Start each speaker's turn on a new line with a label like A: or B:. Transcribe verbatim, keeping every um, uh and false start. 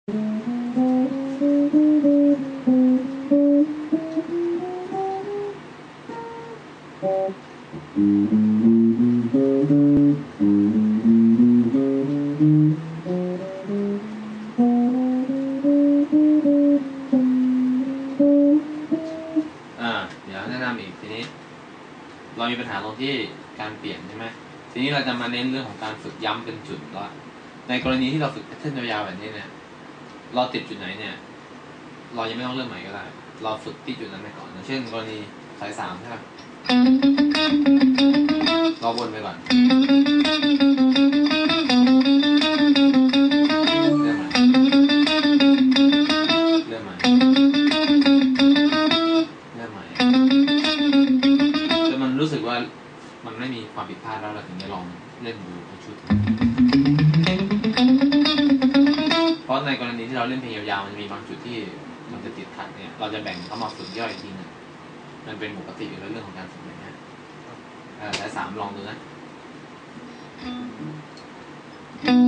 A: อ่าเดี๋ยวแนะนำอีกทีนี้เรามีปัญหาตรงที่การเปลี่ยนใช่ไหมทีนี้เราจะมาเน้นเรื่องของการฝึกย้ำเป็นจุดว่าในกรณีที่เราฝึกแพทเทิร์นยาวๆแบบนี้เนี่ยเราติดจุดไหนเนี่ยเรายังไม่ต้องเริ่มใหม่ก็ได้เราฝึกที่จุดนั้นไปก่อนอย่างเช่นกรณีสายสามใช่ไหมเราวนไปก่อนเริ่มใหม่เริ่มใหม่เริ่มใหม่จนมันรู้สึกว่ามันไม่มีความผิดพลาดแล้วเราถึงจะลองเล่นดูชุดเพราะในกรณีที่เราเล่นเพลงยาวๆมันจะมีบางจุดที่มันจะติดขัดเนี่ยเราจะแบ่งเข้ามาฝึกย่อยอีกทีนึงมันเป็นปกติอยู่แล้วเรื่องของการฝึกแบบนี้สายสามลองดูนะ